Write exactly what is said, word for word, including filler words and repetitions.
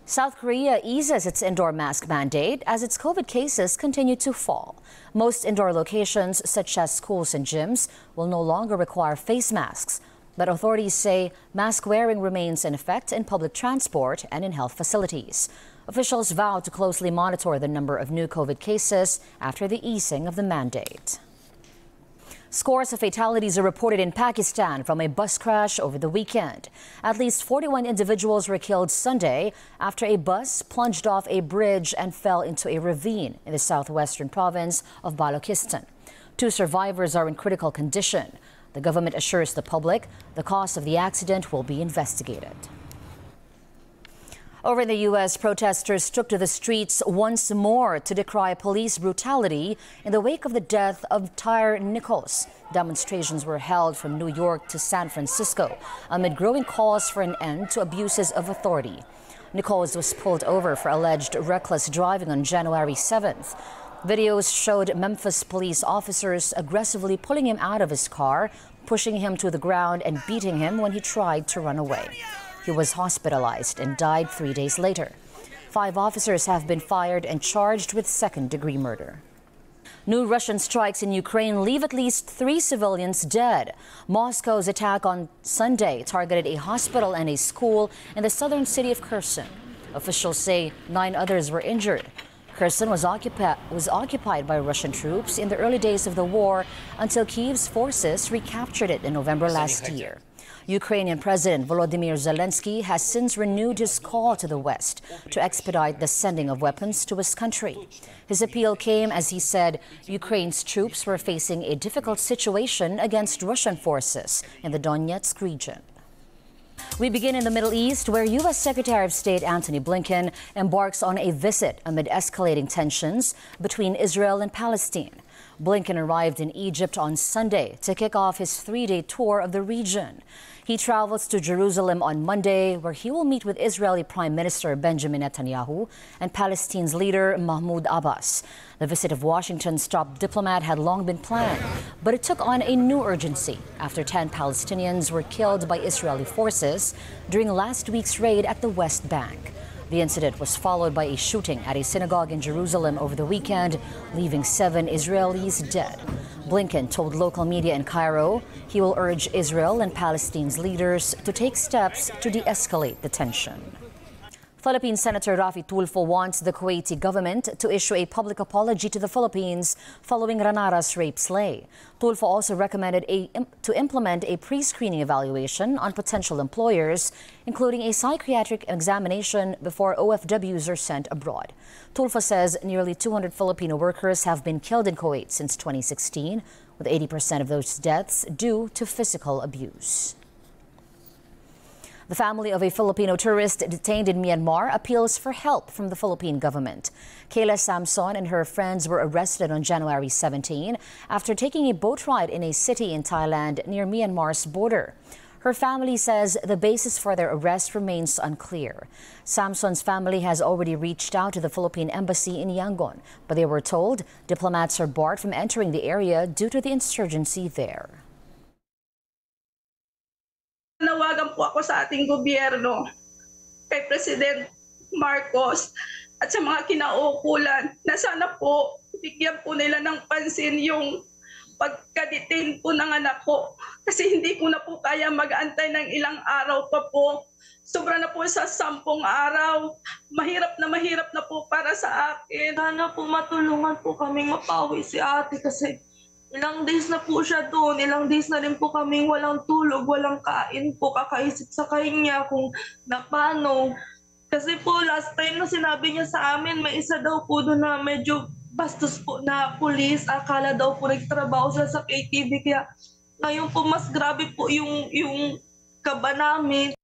South Korea eases its indoor mask mandate as its COVID cases continue to fall. Most indoor locations, such as schools and gyms, will no longer require face masks. But authorities say mask wearing remains in effect in public transport and in health facilities. Officials vow to closely monitor the number of new COVID cases after the easing of the mandate. Scores of fatalities are reported in Pakistan from a bus crash over the weekend. At least forty-one individuals were killed Sunday after a bus plunged off a bridge and fell into a ravine in the southwestern province of Balochistan. Two survivors are in critical condition. The government assures the public the cause of the accident will be investigated. Over in the U S, protesters took to the streets once more to decry police brutality in the wake of the death of Tyre Nichols. Demonstrations were held from New York to San Francisco amid growing calls for an end to abuses of authority. Nichols was pulled over for alleged reckless driving on January seventh. Videos showed Memphis police officers aggressively pulling him out of his car, pushing him to the ground and beating him when he tried to run away. He was hospitalized and died three days later. Five officers have been fired and charged with second-degree murder. New Russian strikes in Ukraine leave at least three civilians dead. Moscow's attack on Sunday targeted a hospital and a school in the southern city of Kherson. Officials say nine others were injured. Kherson was, occupi- was occupied by Russian troops in the early days of the war until Kyiv's forces recaptured it in November last year. Ukrainian President Volodymyr Zelensky has since renewed his call to the West to expedite the sending of weapons to his country. His appeal came as he said Ukraine's troops were facing a difficult situation against Russian forces in the Donetsk region. We begin in the Middle East, where U S Secretary of State Antony Blinken embarks on a visit amid escalating tensions between Israel and Palestine. Blinken arrived in Egypt on Sunday to kick off his three-day tour of the region. He travels to Jerusalem on Monday, where he will meet with Israeli Prime Minister Benjamin Netanyahu and Palestine's leader Mahmoud Abbas. The visit of Washington's top diplomat had long been planned, but it took on a new urgency after ten Palestinians were killed by Israeli forces during last week's raid at the West Bank. The incident was followed by a shooting at a synagogue in Jerusalem over the weekend, leaving seven Israelis dead. Blinken told local media in Cairo he will urge Israel and Palestine's leaders to take steps to de-escalate the tension. Philippine Senator Raffy Tulfo wants the Kuwaiti government to issue a public apology to the Philippines following Ranara's rape slay. Tulfo also recommended a, to implement a pre-screening evaluation on potential employers, including a psychiatric examination before O F Ws are sent abroad. Tulfo says nearly two hundred Filipino workers have been killed in Kuwait since twenty sixteen, with eighty percent of those deaths due to physical abuse. The family of a Filipino tourist detained in Myanmar appeals for help from the Philippine government. Kayla Samson and her friends were arrested on January seventeenth after taking a boat ride in a city in Thailand near Myanmar's border. Her family says the basis for their arrest remains unclear. Samson's family has already reached out to the Philippine embassy in Yangon, but they were told diplomats are barred from entering the area due to the insurgency there. Nawagan po ako sa ating gobyerno, kay President Marcos at sa mga kinauukulan na sana po bigyan po nila ng pansin yung pagka-detain po ng anak ko. Kasi hindi ko na po kaya mag-antay ng ilang araw pa po. Sobra na po sa sampung araw. Mahirap na mahirap na po para sa akin. Sana po matulungan po kaming mapawi si ate kasi ilang days na po siya doon, ilang days na rin po kaming walang tulog, walang kain po, kakaisip sa kanya kung na paano. Kasi po last time na sinabi niya sa amin, may isa daw po doon na medyo bastos po na pulis, akala daw po nagtrabaho sila sa K T V, kaya ngayon po mas grabe po yung, yung kaba namin.